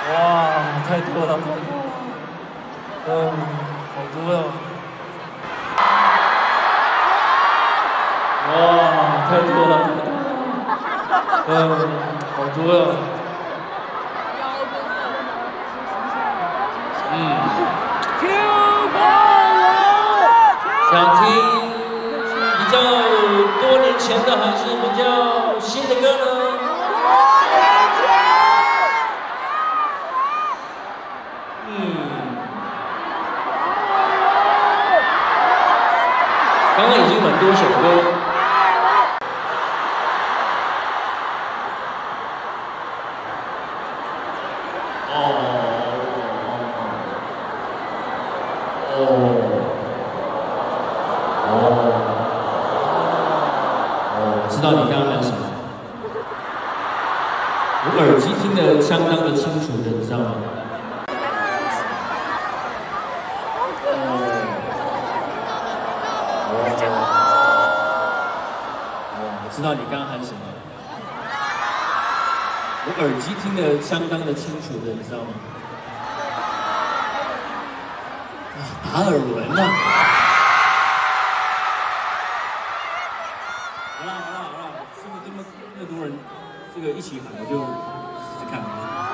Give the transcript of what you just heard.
哇，太多了，太多了，好多了。哇，太多了，太多了，好多了。想听比较多年前的，还是比较新的歌呢？ 刚刚已经蛮多首歌，我知道你刚刚喊什么，我耳机听得相当的清楚的，你知道吗？ 我知道你刚刚喊什么，我耳机听得相当的清楚的，你知道吗？达尔文啊！好啦，这么多人这个一起喊，我就试试看。